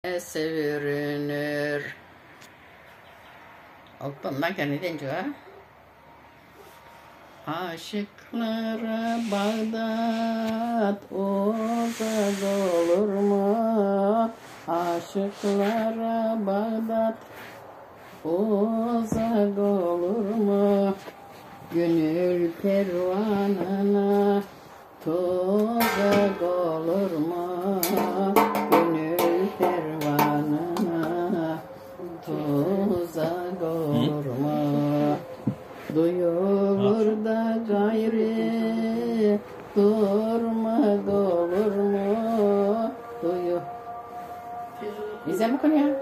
sevinir. Altından kendine diyor. Aşıklara Bağdat uzak olur mu? Aşıklara Bağdat uzak olur mu? Gönül pervanına tuzak olur mu? Gönül pervanına tuzak olur mu? Duyulur da gayri durmak olur mu? Bize mi konuyor?